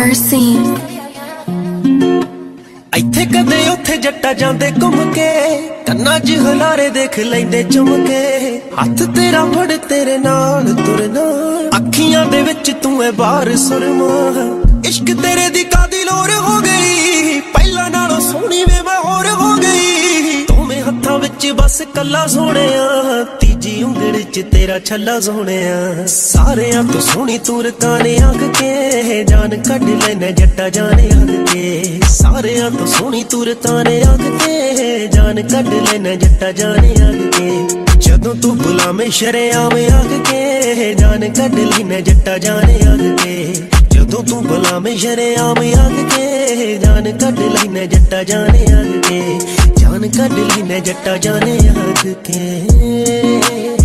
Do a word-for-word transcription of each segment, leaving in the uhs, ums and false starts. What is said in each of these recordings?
mercy। ਇੱਥੇ ਕਦੇ ਉੱਥੇ ਜੱਟਾ ਜਾਂਦੇ ਘੁੰਮ ਕੇ, ਕੰਨਾਂ 'ਚ ਹਲਾਰੇ ਦੇਖ ਲੈਂਦੇ ਚੁੰਮ ਕੇ। ਹੱਥ ਤੇਰਾ ਫੜ ਤੇਰੇ ਨਾਲ ਤੁਰਨਾ, ਅੱਖੀਆਂ ਦੇ ਵਿੱਚ ਤੂੰ ਐ ਬਾਰ ਸੁਰਮਾ। ਇਸ਼ਕ ਤੇਰੇ ਦੀ ਕਾਦੀ ਲੋਰ ਹੋ ਗਈ, ਪਹਿਲਾਂ ਨਾਲੋਂ ਸੋਹਣੀ ਵੇ ਮੈਂ ਹੋਰ ਹੋ ਗਈ। ਦੋਵੇਂ ਹੱਥਾਂ ਵਿੱਚ ਬਸ ਕੱਲਾ ਸੋਹਣਿਆ, ਤੀਜੀ ਉਂਗਲ 'ਚ ਤੇਰਾ ਛੱਲਾ ਸੋਹਣਿਆ। ਸਾਰਿਆਂ ਤੋਂ ਸੋਹਣੀ ਤੂੰ ਰਕਾਨੇ ਆਖ ਕੇ, ਜਾਨ ਕੱਢ ਲੈਣਾ ਜੱਟਾ ਜਾਣੇ ਆਖ ਕੇ। ਸਾਰਿਆਂ ਤੋਂ ਸੋਹਣੀ ਤੂੰ ਰਕਾਨੇ ਆਖ ਕੇ, ਜਾਨ ਕੱਢ ਲੈਣਾ ਜੱਟਾ ਜਾਣੇ ਆਖ ਕੇ। ਜਦੋਂ ਤੂੰ ਬੁਲਾਵੇਂ ਸ਼ਰੇਆਮ ਆਖ ਕੇ, ਜਾਨ ਕੱਢ ਲੈਣਾ ਜੱਟਾ ਜਾਣੇ ਆਖ ਕੇ। ਜਦੋਂ ਤੂੰ ਬੁਲਾਵੇਂ ਸ਼ਰੇਆਮ ਆਖ ਕੇ, ਜਾਨ ਕੱਢ ਲੈਣਾ ਜੱਟਾ ਜਾਣੇ ਆਖ ਕੇ। ਜਾਨ ਕੱਢ ਲੈਣਾ ਜੱਟਾ ਜਾਣੇ ਆਖ ਕੇ।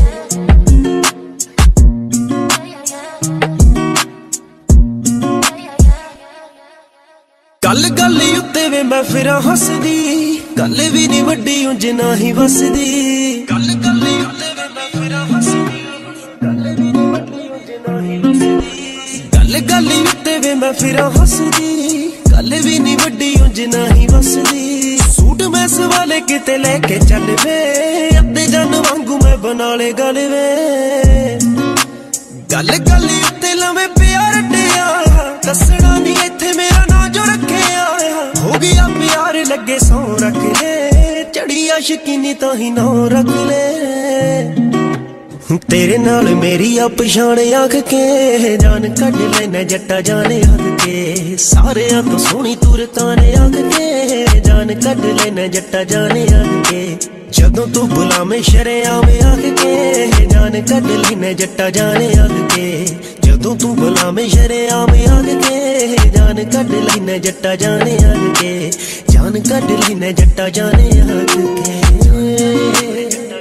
ਗੱਲ ਗੱਲ ਉੱਤੇ ਵੇ ਮੈਂ ਫਿਰਾਂ ਹੱਸਦੀ, ਗੱਲ ਵੀ ਨੀ ਵੱਡੀ ਉਂਝ ਨਾ ਹੀ ਵਸਦੀ। ਗੱਲ ਗੱਲ ਉੱਤੇ ਵੇ ਮੈਂ ਫਿਰਾਂ ਹੱਸਦੀ, ਗੱਲ ਵੀ ਨੀ ਵੱਡੀ ਉਂਝ ਨਾ ਹੀ ਵਸਦੀ। ਗੱਲ ਗੱਲ ਉੱਤੇ ਵੇ ਮੈਂ ਫਿਰਾਂ ਹੱਸਦੀ, ਗੱਲ ਵੀ ਨੀ ਵੱਡੀ ਉਂਝ ਨਾ ਹੀ ਵਸਦੀ। ਸੂਟ ਮੈਂ ਸਵਾਲੇ ਕਿਤੇ ਲੈ ਕੇ ਚੱਲ ਵੇ, ਅੱਧੇ ਜਨ ਵਾਂਗੂ ਮੈਂ ਬਣਾ ਲੇ ਗੱਲ ਵੇ। ਗੱਲ ਗੱਲ ਉੱਤੇ ਲਵੇਂ ਪਿਆਰ ਰੱਟਿਆ, ਦੱਸਣਾ ਨੀ ਇੱਥੇ ਮੇਰਾ ਨਾਂ ਜੋ ਰੱਖਿਆ। ਹੋ ਗਿਆ ਪਿਆਰ ਲੱਗੇ ਸੌ ਰੱਖ ਲੈ, ਚੜੀ ਆਸ਼ਕੀਨੀ ਤਾਂ ਹੀ ਨਾ ਰੱਖ ਲੈ। ਤੇਰੇ ਨਾਲ ਮੇਰੀ ਆ ਪਛਾਣ ਆਖ ਕੇ, ਜਾਨ ਕੱਢ ਲੈਣਾ ਜੱਟਾ ਜਾਣੇ ਆਖ ਕੇ। ਸਾਰਿਆਂ ਤੋਂ ਸੋਹਣੀ ਤੂੰ ਰਕਾਨੇ ਆਖ ਕੇ, ਜਾਨ ਕੱਢ ਲੈਣਾ ਜੱਟਾ ਜਾਣੇ ਆਖ ਕੇ। ਜਦੋਂ ਤੂੰ ਬੁਲਾਵੇਂ ਸ਼ਰੇਆਮ ਆਖ ਕੇ, ਜਾਨ ਕੱਢ ਲੈਣਾ ਜੱਟਾ ਜਾਣੇ ਆਖ ਕੇ। ਜਦੋਂ ਤੂੰ ਬੁਲਾਵੇਂ ਸ਼ਰੇਆਮ ਆਖ ਕੇ, ਜਾਨ ਕੱਢ ਲੈਣਾ ਜੱਟਾ ਜਾਣੇ ਆਖ ਕੇ। ਜਾਨ ਕੱਢ ਲੈਣਾ ਜੱਟਾ ਜਾਣੇ ਆਖ ਕੇ।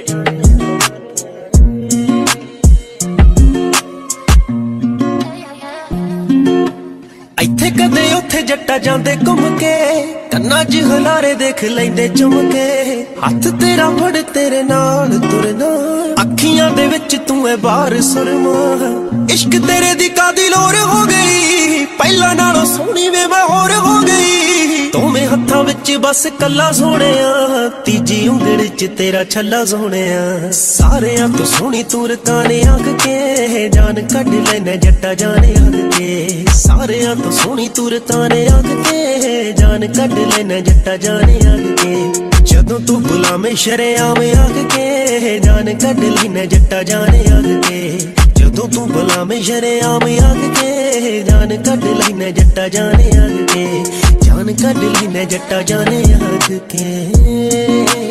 ਇੱਥੇ ਕਦੇ ਉੱਥੇ ਜੱਟਾ ਜਾਂਦੇ ਘੁੰਮ ਕੇ, ਕੰਨਾਂ 'ਚ ਹਲਾਰੇ ਦੇਖ ਲੈਂਦੇ ਚੁੰਮ ਕੇ। ਹੱਥ ਤੇਰਾ ਫੜ ਤੇਰੇ ਨਾਲ ਤੁਰਨਾ, ਅੱਖੀਆਂ ਦੇ ਵਿੱਚ ਤੂੰ ਐ ਬਾਰ ਸੁਰਮਾ। ਇਸ਼ਕ ਤੇਰੇ ਦੀ ਕਾਦੀ ਲੋਰ ਹੋ ਗਈ, ਪਹਿਲਾਂ ਨਾਲੋਂ ਸੋਹਣੀ ਵੇ ਮੈਂ ਹੋਰ ਹੋ ਗਈ। ਦੋਵੇਂ ਹੱਥਾਂ ਵਿੱਚ ਬਸ ਕੱਲਾ ਸੋਹਣਿਆ, ਤੀਜੀ ਉਂਗਲ 'ਚ ਤੇਰਾ ਛੱਲਾ ਸੋਹਣਿਆ। ਸਾਰਿਆਂ ਤੋਂ ਸੋਹਣੀ ਤੂੰ ਰਕਾਨੇ ਆਖ ਕੇ, ਜਾਨ ਕੱਢ ਲੈਣਾ ਜੱਟਾ ਜਾਣੇ ਆਖ ਕੇ। ਸਾਰਿਆਂ ਤੋਂ ਸੋਹਣੀ ਤੂੰ ਰਕਾਨੇ ਆਖ ਕੇ, ਜਾਨ ਕੱਢ ਲੈਣਾ ਜੱਟਾ ਜਾਣੇ ਆਖ ਕੇ। ਜਦੋਂ ਤੂੰ ਬੁਲਾਵੇਂ ਸ਼ਰੇਆਮ ਆਖ ਕੇ, ਜਾਨ ਕੱਢ ਲੈਣਾ ਜੱਟਾ ਜਾਣੇ ਆਖ ਕੇ। ਜਦੋਂ ਤੂੰ ਬੁਲਾਵੇਂ ਸ਼ਰੇਆਮ ਆਖ ਕੇ, ਜਾਨ ਕੱਢ ਲੈਣਾ ਜੱਟਾ ਜਾਣੇ ਆਖ ਕੇ। ਜਾਨ ਕੱਢ ਲੈਣਾ ਜੱਟਾ ਜਾਣੇ ਆਖ ਕੇ।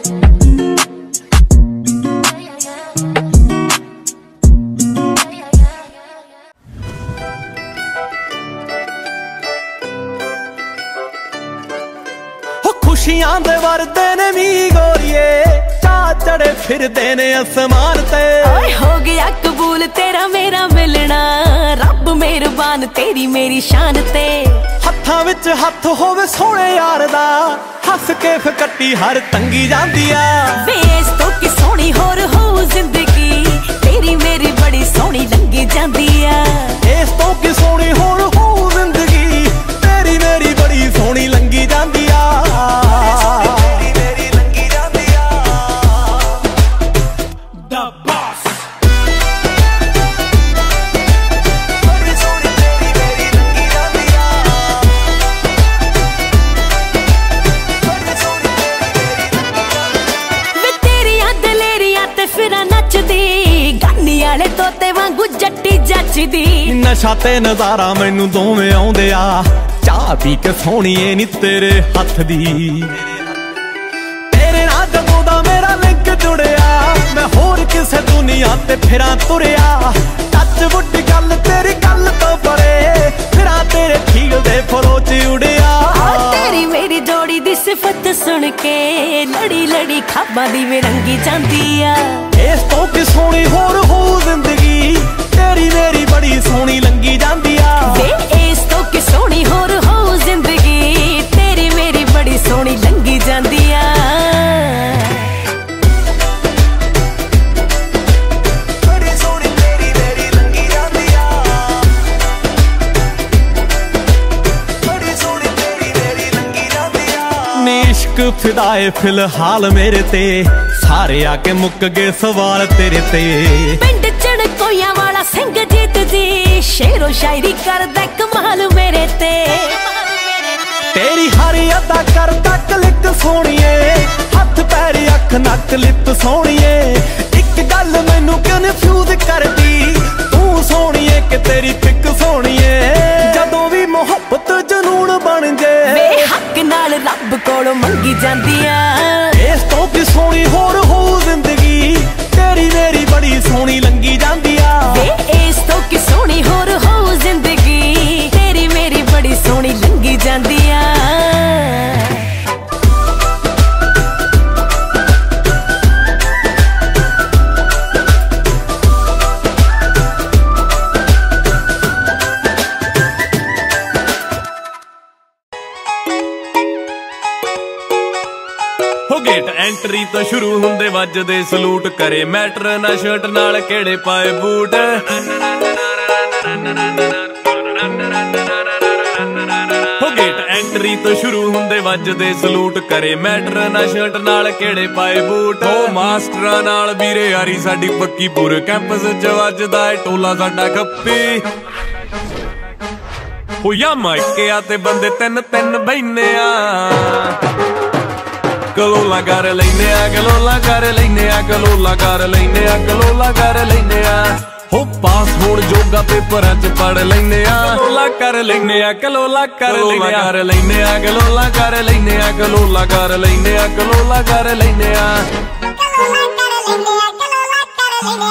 ਖੁਸ਼ੀਆਂ ਦੇ ਵਰਦੇ ਨੇ ਵੀ ਗੋਰੀਏ, ਚਾਅ ਚੜੇ ਫਿਰਦੇ ਨੇ ਅਸਮਾਨ ਤੇ। ਓਏ ਹੋ ਗਿਆ ਕਬੂਲ ਤੇਰਾ ਮੇਰਾ ਮਿਲਣਾ, ਰੱਬ ਮਿਹਰਬਾਨ ਤੇਰੀ ਮੇਰੀ ਸ਼ਾਨ ਤੇ। ਹੱਥਾਂ ਵਿੱਚ ਹੱਥ ਹੋਵੇ ਸੋਹਣੇ ਯਾਰ ਦਾ, ਹੱਸ ਕੇ ਫਕੱਟੀ ਹਰ ਤੰਗੀ ਜਾਂਦੀ ਆ। ਵੇ ਇਸ ਤੋਂ ਕੀ ਸੋਹਣੀ ਹੋਰ ਹੋਊ ਜ਼ਿੰਦਗੀ, ਤੇਰੀ ਮੇਰੀ ਬੜੀ ਸੋਹਣੀ ਲੰਘੀ ਜਾਂਦੀ ਆ। ਇਸ ਤੋਂ ਕੀ ਸੋਹਣੀ ਹੋਰ ਹੋਊ ਜ਼ਿੰਦਗੀ, ਤੇਰੀ ਮੇਰੀ ਬੜੀ ਸੋਹਣੀ ਲੰਘੀ ਜਾਂਦੀ ਆ। ਨਸ਼ਾ ਤੇ ਨਜ਼ਾਰਾ ਮੈਨੂੰ ਦੋਵੇਂ ਆਉਂਦੇ ਆ, ਚਾਹ ਪੀ ਕੇ ਸੋਹਣੀਏ ਨੀ ਤੇਰੇ ਹੱਥ ਦੀ। ਤੇਰੇ ਨਾਲ ਜਦੋਂ ਦਾ ਮੇਰਾ ਲਿੰਕ ਜੁੜਿਆ, ਮੈਂ ਹੋਰ ਕਿਸੇ ਦੁਨੀਆ ਤੇ ਫਿਰਾਂ ਤੁਰਿਆ। ਟੱਚ ਵੁੱਡ ਗੱਲ ਤੇਰੀ ਗੱਲ ਤੋਂ ਪਰੇ, ਫਿਰਾਂ ਤੇਰੇ ਖੀਲ ਦੇ ਫਲੋ 'ਚ ਉੜਿਆ। ਤੇਰੀ ਮੇਰੀ ਜੋੜੀ ਦੀ ਸਿਫਤ ਸੁਣ ਕੇ, ਲੜੀ ਲੜੀ ਖਾਬਾਂ ਦੀ ਵਿਰੰਗੀ ਜਾਂਦੀ ਆ। ਇਸ ਤੋਂ ਕੀ ਸੋਹਣੀ ਹੋਰ ਹੋਊ ਜ਼ਿੰਦਗੀ, ਤੇਰੀ ਮੇਰੀ ਬੜੀ ਸੋਹਣੀ ਲੰਘੀ ਜਾਂਦੀ ਆ। ਵੇ ਇਸ ਤੋਂ ਕੀ ਸੋਹਣੀ ਹੋਰ ਹੋਊ ਜ਼ਿੰਦਗੀ, ਤੇਰੀ ਮੇਰੀ ਬੜੀ ਸੋਹਣੀ ਲੰਘੀ ਜਾਂਦੀ ਆ। ਬੜੀ ਸੋਹਣੀ ਤੇਰੀ ਮੇਰੀ ਲੰਘੀ ਜਾਂਦੀ ਆ। इश्क फिदाए फिलहाल मेरे ते, सारे आके मुक गए सवाल तेरे ते। पिंड चढ़कोया वाला सिंह जीत जी, शेरो शायरी करदा कमाल मेरे ते। तेरी हर अदा करदा क्लिक सोहणीए, हथ पैर अख नक लिप सोहणीए। एक गल मैनू कन्फ्यूज करदी, तू सोहणीए कि तेरी पिक सोहणीए। जदों भी मुहब्बत जनून बन जे, बेहक नाल रब कोलों मंगी जांदियां। इस तो की सोहनी होर हो जिंदगी, तेरी मेरी बड़ी सोहनी लंगी जांदी आ। इस तो की सोहनी होर हो जिंदगी, तेरी मेरी बड़ी सोहनी लंगी जांदी आ। गेट एंट्री तो शुरू हुंदे वजदे सलूट, करे मैटर ना शर्ट नाल केड़े पाए बूट। हो गेट एंट्री तो शुरू हुंदे वजदे सलूट, करे मैटर ना शर्ट नाल केड़े पाए बूट। ओ मास्टरां नाल वीरे यारी साडी पक्की, पूरे कैंपस च वजदा है टोला साडा खप्पी। हो या माइके आते बंदे तिन तिन बैठने आ, गलोला कर लैने आ, गलोला कर लैने आ, गलोला कर लैने आ, गलोला कर लैने आ। हो पास होण जोगा पेपरां च पढ़ लैने आ, गलोला कर लैने आ, गलोला कर लैने आ, लैने आ, गलोला कर लैने आ, गलोला कर लैने आ, गलोला कर लैने आ।